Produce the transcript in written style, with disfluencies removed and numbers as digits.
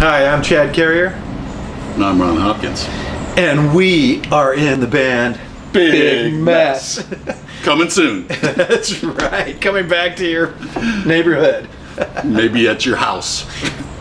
Hi, I'm Chad Carrier. And I'm Ron Hopkins. And we are in the band Big Mess. Coming soon. That's right. Coming back to your neighborhood. Maybe at your house.